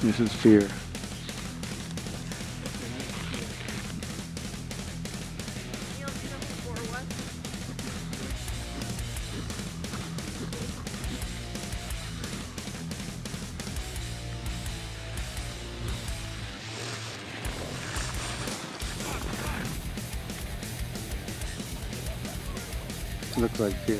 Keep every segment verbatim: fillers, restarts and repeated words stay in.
This is Fear. Looks like Fear.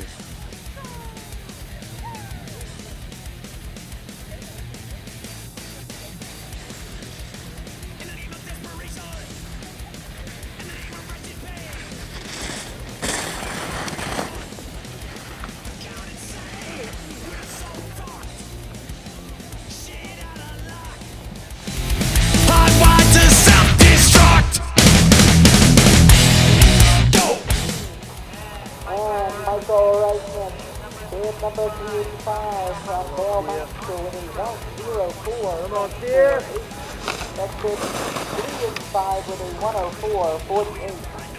Number three eighty-five from Bale Master winning one oh four. Come on, dear. Next is three eighty-five with a one oh four forty-eight.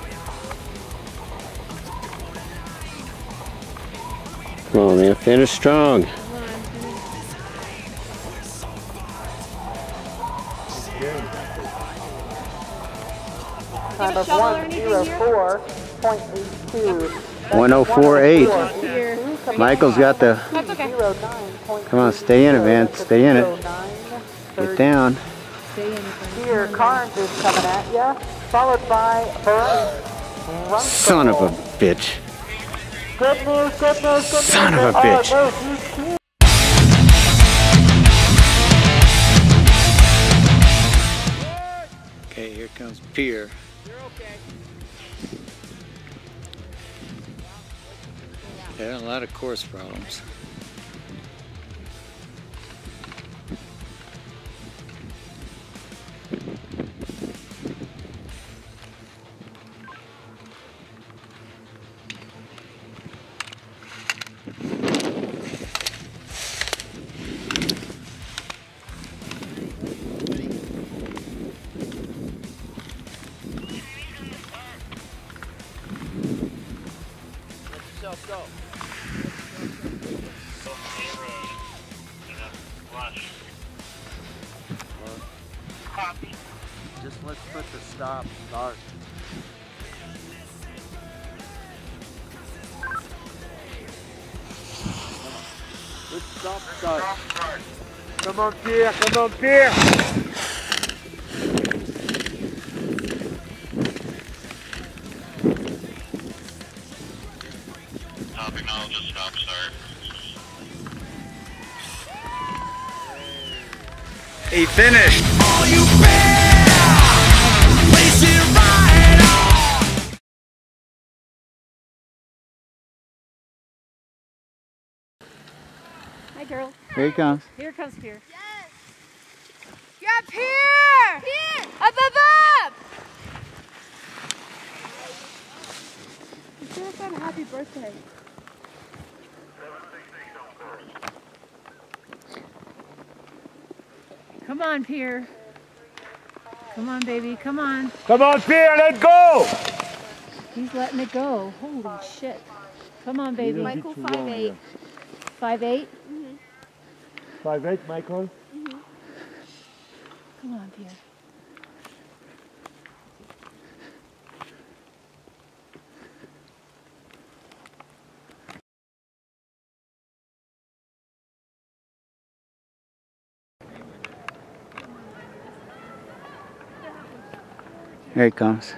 Come on, man. Finish strong. Time of one oh four point eight two. one oh four eight. Michael's got the... Come on, stay in it, man. Stay in it. Get down. Here, Carnes is coming at ya, followed by Burns. Son of a bitch. Good news, good news, good news. Son of a bitch. Okay, here comes Fear. Yeah, a lot of course problems. Go. Copy. Just let's put the stop start. Let's stop start. Come on, Pierre. Come on, Pierre. I'll just stop start. He finished. All you bear, place it right on. Hi, girl. Here he comes. Here comes Pierre. Yes. Yeah, Pierre. Pierre. Up, up, up. Pierre said happy birthday. Come on, Pierre. Come on, baby. Come on. Come on, Pierre. Let's go. He's letting it go. Holy shit. Come on, baby. Michael, five eight. Five eight? Mm-hmm. Five eight, Michael. Mm-hmm. Come on, Pierre. Here he comes.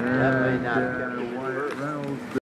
That may not And, uh, White Reynolds.